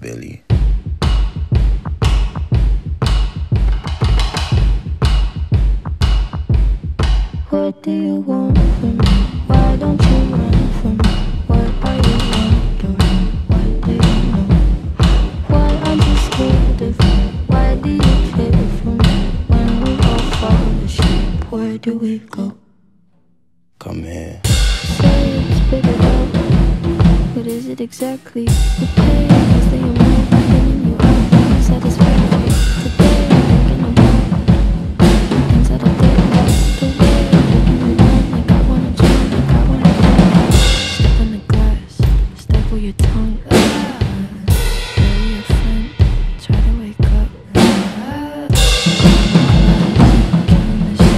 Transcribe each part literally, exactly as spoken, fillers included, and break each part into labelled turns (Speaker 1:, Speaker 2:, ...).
Speaker 1: Billie.
Speaker 2: What do you want from me? Why don't you run from me? What are you wondering? What do you know? Why aren't you scared of me? Why do you care for me? When we all fall asleep, where do we go?
Speaker 1: Come here.
Speaker 2: Say it, spit it out. What is it exactly? The pain is the amount in you out. Satisfactory. Today I'm thinking about things that I did. The way you're looking me down, like I wanna jump, like I wanna jump. Step on the glass, staple your tongue. Bury your friend, try to wake up. Killing the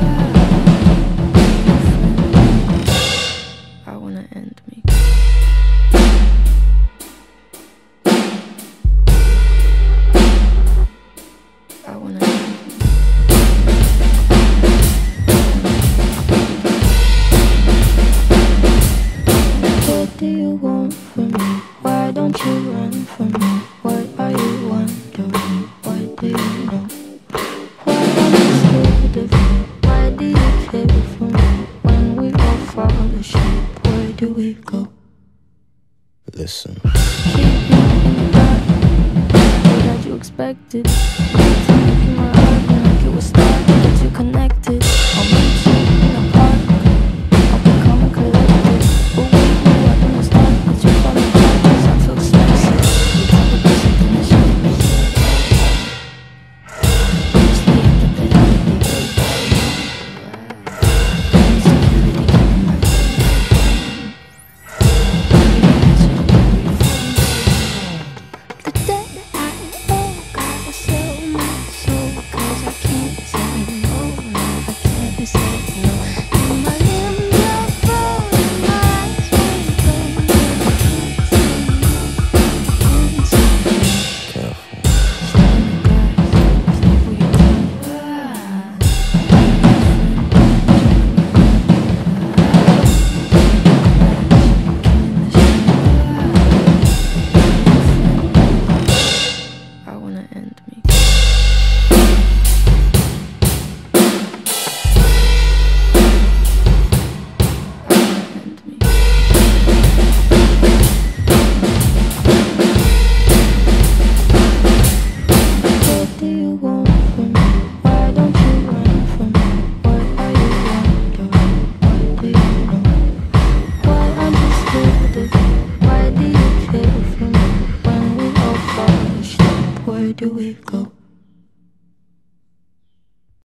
Speaker 2: shit. I wanna end me. I wanna end me. What do you want from me? Why don't you run from me? What are you wondering? What do you know? Why are you scared of me? Why do you care for me? When we all fall asleep, where do we go?
Speaker 1: Listen.
Speaker 2: Keep me in the dark. What had you expected? Taking my heart like it was stuck. Get you connected. I'll meet you in the park. I'll be calm and collected. But wait, no weapon will stop. Let you fall apart 'cause I'm too expensive. You tell me there's something that shouldn't be said. It's the end of the day. Insecurity keeping my faith. The day I owe God I sell my soul 'cause I can't say no, no, I can't say no. In my limbs are frozen, my eyes won't close, I can't say no, can't say no.
Speaker 1: Careful.
Speaker 2: Step in the glass, staple your tongue. I wanna end me. I wanna end me. What do you want from me? Why don't you run from me? What are you wondering? What do you know? Why aren't you scared of me? Why do you care for me? When we all fall asleep, where do we go?